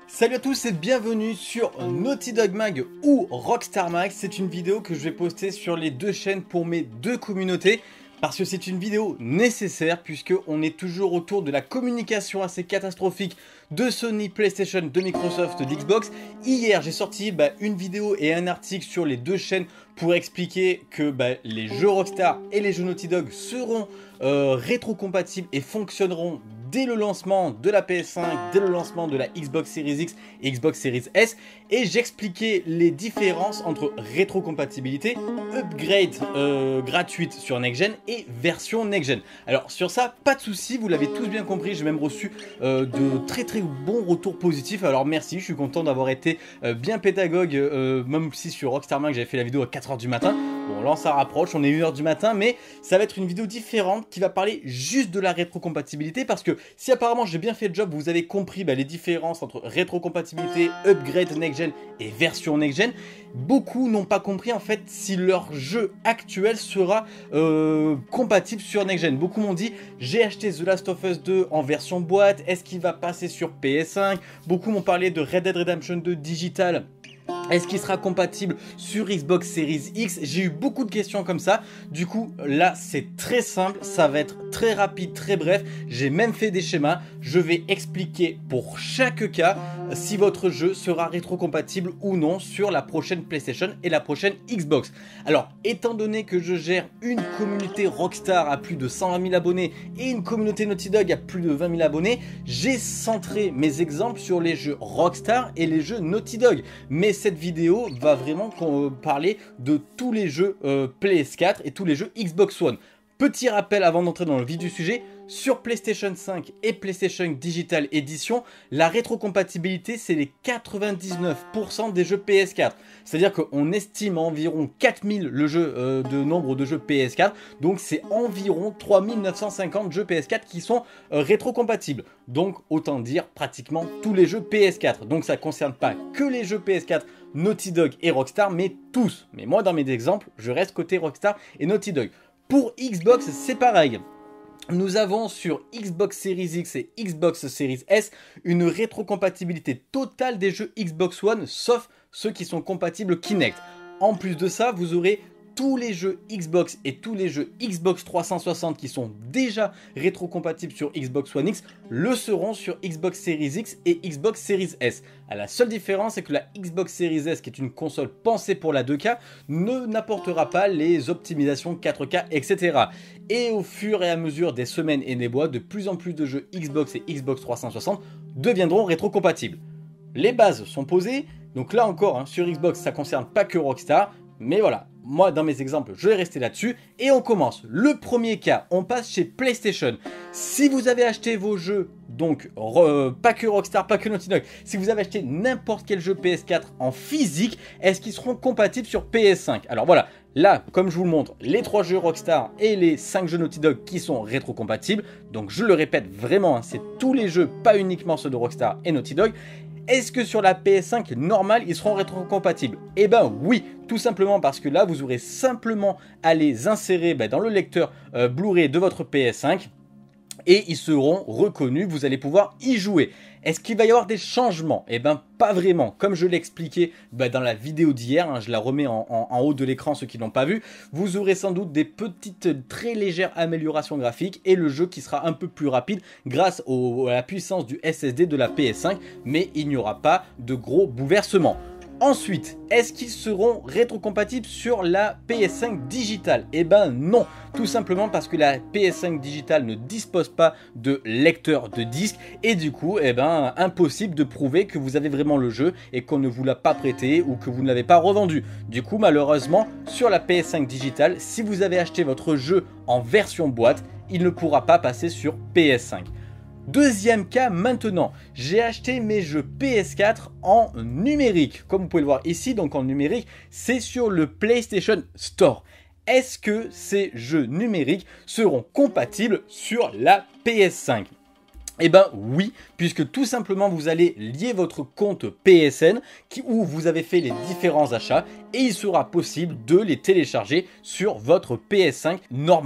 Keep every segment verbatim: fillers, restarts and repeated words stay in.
Salut à tous et bienvenue sur Naughty Dog Mag ou Rockstar Mag. C'est une vidéo que je vais poster sur les deux chaînes pour mes deux communautés. Parce que c'est une vidéo nécessaire puisque on est toujours autour de la communication assez catastrophique de Sony, PlayStation, de Microsoft, d'Xbox. Hier j'ai sorti bah, une vidéo et un article sur les deux chaînes pour expliquer que bah, les jeux Rockstar et les jeux Naughty Dog seront euh, rétrocompatibles et fonctionneront dès le lancement de la P S cinq, dès le lancement de la Xbox Series X et Xbox Series S. Et j'expliquais les différences entre rétrocompatibilité, upgrade euh, gratuite sur Next Gen et version Next Gen. Alors sur ça, pas de souci, vous l'avez tous bien compris, j'ai même reçu euh, de très très bons retours positifs. Alors merci, je suis content d'avoir été euh, bien pédagogue, euh, même si sur Rockstar Mag j'avais fait la vidéo à quatre heures du matin. Bon là on s'en rapproche, on est une heure du matin, mais ça va être une vidéo différente qui va parler juste de la rétrocompatibilité parce que si apparemment j'ai bien fait le job, vous avez compris bah, les différences entre rétrocompatibilité, upgrade next-gen et version next-gen, beaucoup n'ont pas compris en fait si leur jeu actuel sera euh, compatible sur next-gen. Beaucoup m'ont dit j'ai acheté The Last of Us deux en version boîte, est-ce qu'il va passer sur P S cinq? Beaucoup m'ont parlé de Red Dead Redemption deux digital. Est-ce qu'il sera compatible sur Xbox Series X? J'ai eu beaucoup de questions comme ça. Du coup, là, c'est très simple. Ça va être très rapide, très bref. J'ai même fait des schémas. Je vais expliquer pour chaque cas si votre jeu sera rétrocompatible ou non sur la prochaine PlayStation et la prochaine Xbox. Alors, étant donné que je gère une communauté Rockstar à plus de cent vingt mille abonnés et une communauté Naughty Dog à plus de vingt mille abonnés, j'ai centré mes exemples sur les jeux Rockstar et les jeux Naughty Dog. Mais cette vidéo va vraiment parler de tous les jeux euh, P S quatre et tous les jeux Xbox One. Petit rappel avant d'entrer dans le vif du sujet, sur PlayStation cinq et PlayStation Digital Edition, la rétrocompatibilité c'est les quatre-vingt-dix-neuf pour cent des jeux P S quatre. C'est-à-dire qu'on estime à environ quatre mille le jeu euh, de nombre de jeux P S quatre, donc c'est environ trois mille neuf cent cinquante jeux P S quatre qui sont euh, rétrocompatibles. Donc autant dire pratiquement tous les jeux P S quatre. Donc ça ne concerne pas que les jeux P S quatre Naughty Dog et Rockstar, mais tous. Mais moi dans mes exemples, je reste côté Rockstar et Naughty Dog. Pour Xbox, c'est pareil. Nous avons sur Xbox Series X et Xbox Series S une rétrocompatibilité totale des jeux Xbox One, sauf ceux qui sont compatibles Kinect. En plus de ça, vous aurez tous les jeux Xbox et tous les jeux Xbox trois cent soixante qui sont déjà rétrocompatibles sur Xbox One X le seront sur Xbox Series X et Xbox Series S. La seule différence c'est que la Xbox Series S, qui est une console pensée pour la deux K, ne n'apportera pas les optimisations quatre K, et cetera. Et au fur et à mesure des semaines et des mois, de plus en plus de jeux Xbox et Xbox trois cent soixante deviendront rétrocompatibles. Les bases sont posées, donc là encore, hein, sur Xbox ça ne concerne pas que Rockstar, mais voilà. Moi, dans mes exemples, je vais rester là-dessus. Et on commence. Le premier cas, on passe chez PlayStation. Si vous avez acheté vos jeux, donc euh, pas que Rockstar, pas que Naughty Dog, si vous avez acheté n'importe quel jeu P S quatre en physique, est-ce qu'ils seront compatibles sur P S cinq? Alors voilà, là, comme je vous le montre, les trois jeux Rockstar et les cinq jeux Naughty Dog qui sont rétrocompatibles. Donc je le répète vraiment, hein, c'est tous les jeux, pas uniquement ceux de Rockstar et Naughty Dog. Est-ce que sur la P S cinq normale, ils seront rétrocompatibles? Eh ben oui, tout simplement parce que là, vous aurez simplement à les insérer bah, dans le lecteur euh, Blu-ray de votre P S cinq et ils seront reconnus, vous allez pouvoir y jouer. Est-ce qu'il va y avoir des changements? Eh bien pas vraiment, comme je l'ai expliqué bah, dans la vidéo d'hier, hein, je la remets en, en, en haut de l'écran ceux qui n'ont pas vu, vous aurez sans doute des petites très légères améliorations graphiques et le jeu qui sera un peu plus rapide grâce au, à la puissance du S S D de la P S cinq, mais il n'y aura pas de gros bouleversements. Ensuite, est-ce qu'ils seront rétrocompatibles sur la P S cinq Digital? Eh ben non, tout simplement parce que la P S cinq Digital ne dispose pas de lecteur de disque et du coup, eh ben impossible de prouver que vous avez vraiment le jeu et qu'on ne vous l'a pas prêté ou que vous ne l'avez pas revendu. Du coup, malheureusement, sur la P S cinq Digital, si vous avez acheté votre jeu en version boîte, il ne pourra pas passer sur P S cinq. Deuxième cas maintenant, j'ai acheté mes jeux P S quatre en numérique. Comme vous pouvez le voir ici, donc en numérique, c'est sur le PlayStation Store. Est-ce que ces jeux numériques seront compatibles sur la P S cinq? Eh ben oui, puisque tout simplement vous allez lier votre compte P S N qui, où vous avez fait les différents achats et il sera possible de les télécharger sur votre P S cinq normal.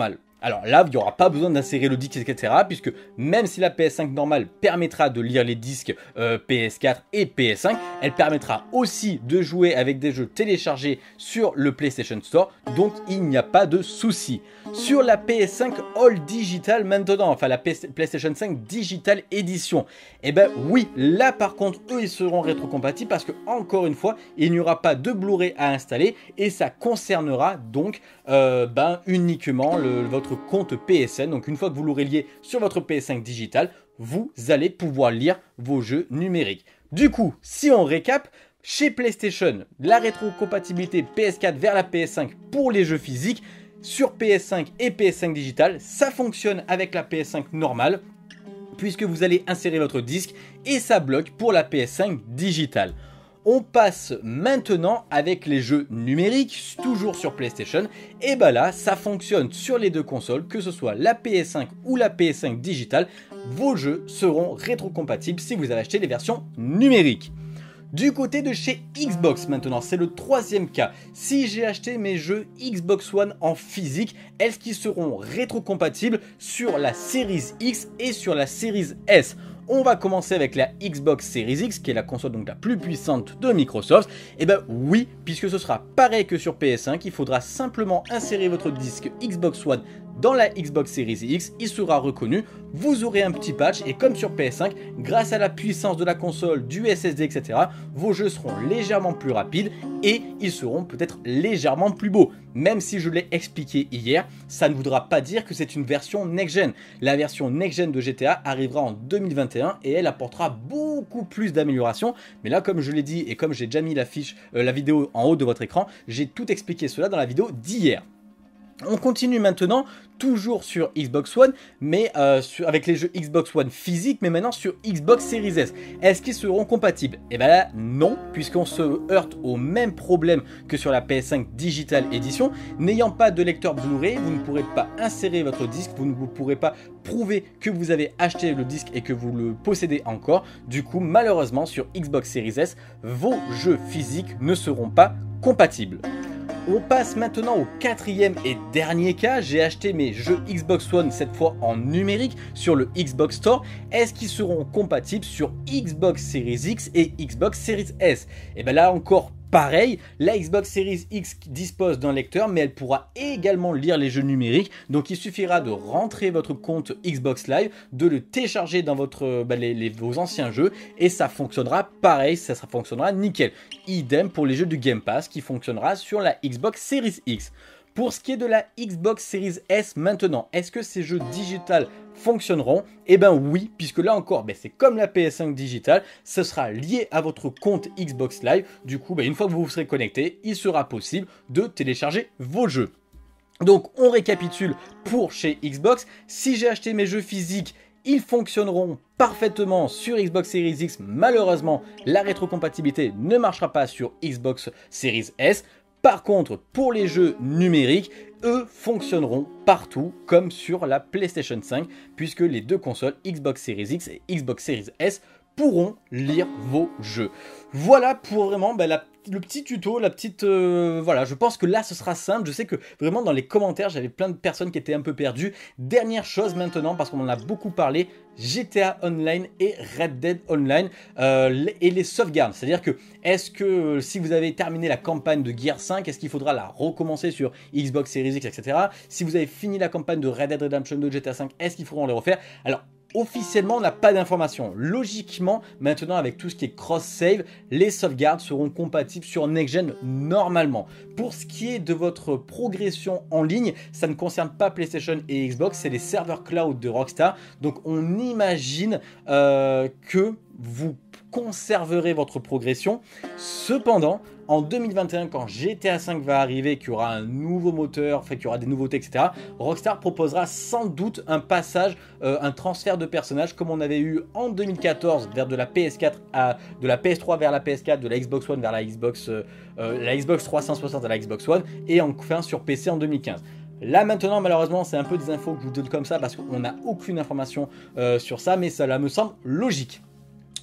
Alors là, il n'y aura pas besoin d'insérer le disque, et cetera. Puisque même si la P S cinq normale permettra de lire les disques euh, P S quatre et P S cinq, elle permettra aussi de jouer avec des jeux téléchargés sur le PlayStation Store. Donc il n'y a pas de souci. Sur la P S cinq All Digital maintenant, enfin la PlayStation cinq Digital Edition, et eh ben oui, là par contre, eux ils seront rétrocompatibles parce que encore une fois, il n'y aura pas de Blu-ray à installer et ça concernera donc euh, ben, uniquement le, votre compte P S N. Donc une fois que vous l'aurez lié sur votre P S cinq Digital, vous allez pouvoir lire vos jeux numériques. Du coup, si on récap, chez PlayStation, la rétrocompatibilité P S quatre vers la P S cinq pour les jeux physiques, sur P S cinq et P S cinq Digital, ça fonctionne avec la P S cinq normale, puisque vous allez insérer votre disque et ça bloque pour la P S cinq Digital. On passe maintenant avec les jeux numériques, toujours sur PlayStation, et bah là, ça fonctionne sur les deux consoles, que ce soit la P S cinq ou la P S cinq Digital, vos jeux seront rétrocompatibles si vous avez acheté les versions numériques. Du côté de chez Xbox maintenant, c'est le troisième cas. Si j'ai acheté mes jeux Xbox One en physique, est-ce qu'ils seront rétrocompatibles sur la Series X et sur la Series S? On va commencer avec la Xbox Series X, qui est la console donc la plus puissante de Microsoft. Et ben oui, puisque ce sera pareil que sur P S cinq, il faudra simplement insérer votre disque Xbox One dans la Xbox Series X, il sera reconnu, vous aurez un petit patch et comme sur P S cinq, grâce à la puissance de la console, du S S D, et cetera, vos jeux seront légèrement plus rapides et ils seront peut-être légèrement plus beaux. Même si je l'ai expliqué hier, ça ne voudra pas dire que c'est une version next-gen. La version next-gen de G T A arrivera en deux mille vingt et un et elle apportera beaucoup plus d'améliorations. Mais là, comme je l'ai dit et comme j'ai déjà mis la fiche, euh, la vidéo en haut de votre écran, j'ai tout expliqué cela dans la vidéo d'hier. On continue maintenant, toujours sur Xbox One, mais euh, sur, avec les jeux Xbox One physiques, mais maintenant sur Xbox Series S. Est-ce qu'ils seront compatibles? Et bien là, non, puisqu'on se heurte au même problème que sur la P S cinq Digital Edition. N'ayant pas de lecteur Blu-ray, vous ne pourrez pas insérer votre disque, vous ne vous pourrez pas prouver que vous avez acheté le disque et que vous le possédez encore. Du coup, malheureusement, sur Xbox Series S, vos jeux physiques ne seront pas compatibles. On passe maintenant au quatrième et dernier cas. J'ai acheté mes jeux Xbox One cette fois en numérique sur le Xbox Store. Est-ce qu'ils seront compatibles sur Xbox Series X et Xbox Series S? Et bien là encore pareil, la Xbox Series X dispose d'un lecteur, mais elle pourra également lire les jeux numériques. Donc il suffira de rentrer votre compte Xbox Live, de le télécharger dans votre, bah, les, les, vos anciens jeux, et ça fonctionnera pareil, ça, ça fonctionnera nickel. Idem pour les jeux du Game Pass qui fonctionnera sur la Xbox Series X. Pour ce qui est de la Xbox Series S maintenant, est-ce que ces jeux digital fonctionneront? Eh bien oui, puisque là encore, ben c'est comme la P S cinq Digital, ce sera lié à votre compte Xbox Live. Du coup, ben une fois que vous vous serez connecté, il sera possible de télécharger vos jeux. Donc on récapitule pour chez Xbox. Si j'ai acheté mes jeux physiques, ils fonctionneront parfaitement sur Xbox Series X. Malheureusement, la rétrocompatibilité ne marchera pas sur Xbox Series S. Par contre, pour les jeux numériques, eux fonctionneront partout comme sur la PlayStation cinq, puisque les deux consoles Xbox Series X et Xbox Series S pourront lire vos jeux. Voilà pour vraiment bah, la, le petit tuto, la petite... Euh, voilà, je pense que là ce sera simple. Je sais que vraiment dans les commentaires, j'avais plein de personnes qui étaient un peu perdues. Dernière chose maintenant, parce qu'on en a beaucoup parlé, G T A Online et Red Dead Online euh, et les sauvegardes. C'est-à-dire que, est-ce que euh, si vous avez terminé la campagne de Gears cinq, est-ce qu'il faudra la recommencer sur Xbox Series X, et cetera. Si vous avez fini la campagne de Red Dead Redemption deux, G T A cinq, est-ce qu'il faudra les refaire? Alors, officiellement, on n'a pas d'informations. Logiquement, maintenant, avec tout ce qui est cross-save, les sauvegardes seront compatibles sur Next-Gen normalement. Pour ce qui est de votre progression en ligne, ça ne concerne pas PlayStation et Xbox, c'est les serveurs cloud de Rockstar. Donc, on imagine euh, que vous conserverez votre progression. Cependant, en deux mille vingt et un, quand G T A cinq va arriver, qu'il y aura un nouveau moteur, enfin, qu'il y aura des nouveautés, et cetera, Rockstar proposera sans doute un passage, euh, un transfert de personnages comme on avait eu en deux mille quatorze vers de la P S quatre à de la P S trois vers la P S quatre, de la Xbox One vers la Xbox, euh, euh, la Xbox trois cent soixante à la Xbox One, et enfin sur P C en deux mille quinze. Là maintenant, malheureusement, c'est un peu des infos que je vous donne comme ça parce qu'on n'a aucune information euh, sur ça, mais cela me semble logique.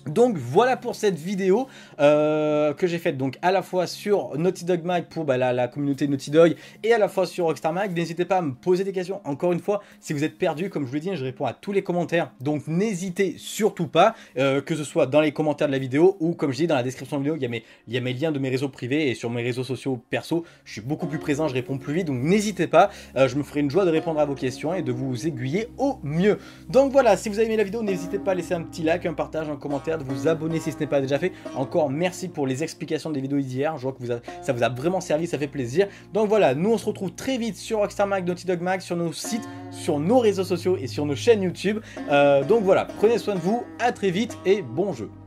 Donc voilà pour cette vidéo euh, que j'ai faite donc à la fois sur Naughty Dog Mag pour bah, la, la communauté Naughty Dog et à la fois sur Rockstar Mag. N'hésitez pas à me poser des questions. Encore une fois, si vous êtes perdu, comme je vous l'ai dit, je réponds à tous les commentaires. Donc n'hésitez surtout pas, euh, que ce soit dans les commentaires de la vidéo ou comme je dis dans la description de la vidéo, il y a mes, il y a mes liens de mes réseaux privés et sur mes réseaux sociaux perso, je suis beaucoup plus présent, je réponds plus vite. Donc n'hésitez pas, euh, je me ferai une joie de répondre à vos questions et de vous aiguiller au mieux. Donc voilà, si vous avez aimé la vidéo, n'hésitez pas à laisser un petit like, un partage, un commentaire, de vous abonner si ce n'est pas déjà fait. Encore merci pour les explications des vidéos d'hier, je vois que vous a, ça vous a vraiment servi, ça fait plaisir. Donc voilà, nous on se retrouve très vite sur Rockstar Mag, Naughty Dog Mag, sur nos sites, sur nos réseaux sociaux et sur nos chaînes YouTube. Euh, donc voilà, prenez soin de vous, à très vite et bon jeu.